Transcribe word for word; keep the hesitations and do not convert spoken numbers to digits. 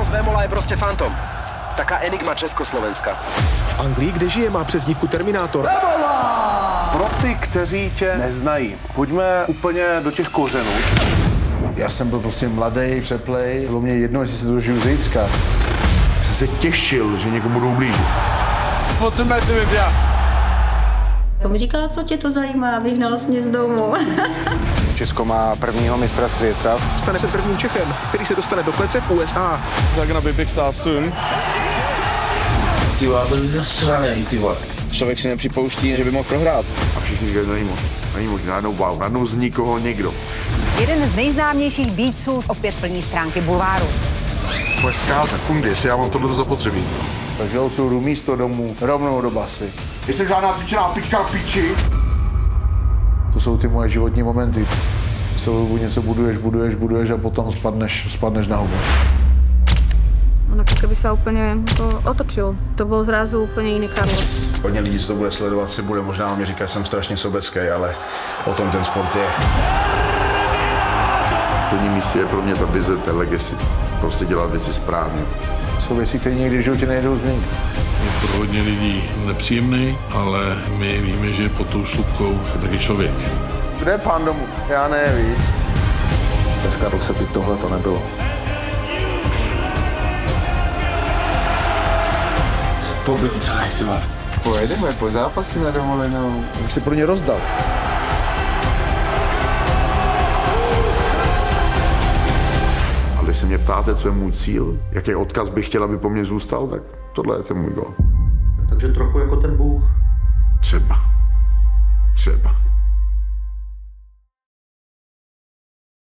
Carlos Vémola je prostě fantom. Taká enigma Československa. V Anglii, kde žije, má přezdívku Terminátor. Pro ty, kteří tě neznají, pojďme úplně do těch kořenů. Já jsem byl prostě mladý, přeplej, bylo mě jedno, jestli se to dožiju zítřka. Jsi se těšil, že někomu budou blížit. Pojďme si vypět. To mi říkala, co tě to zajímá, vyhnal jsi mě z domu. Česko má prvního mistra světa. Stane se prvním Čechem, který se dostane do klece v U S A. They're gonna be big stars soon. Ty vole, byl zasranej, ty vole. Člověk si nepřipouští, že by mohl prohrát. A všichni říkají, to není možné. Není možné, najednou wow, najednou z nikoho někdo. Jeden z nejznámějších býců opět plní stránky bulváru. Moje zkáza, kundy, jestli já mám tohleto zapotřebí. Takže odsoudu místo domů, rovnou do basy. Jsem žádná cvičená pička v piči. To jsou ty moje životní momenty. Celou dobu něco buduješ, buduješ, buduješ a potom spadneš, spadneš na hubu. On ako keby sa úplne to otočil. To byl zrazu úplně jiný Carlos. Hodně lidí, co to bude sledovat, si bude možná mě říkat, že jsem strašně sobecký, ale o tom ten sport je. V prvním místě je pro mě ta vize, ta legacy. Prostě dělat věci správně. Jsou věci, které někdy v životě nejdou změnit. Je pro hodně lidí nepříjemný, ale my víme, že pod tou slupkou je taky člověk. Kde je pán domů? Já nevím. Bez Carlose by tohle to nebylo. To byl celý, ty vole. Pojedeme po zápasy na dovolenou. Už si pro ně rozdal. A když se mě ptáte, co je můj cíl, jaký odkaz bych chtěl, aby po mně zůstal, tak tohle je ten můj gol. Takže trochu jako ten Bůh. Třeba. Třeba.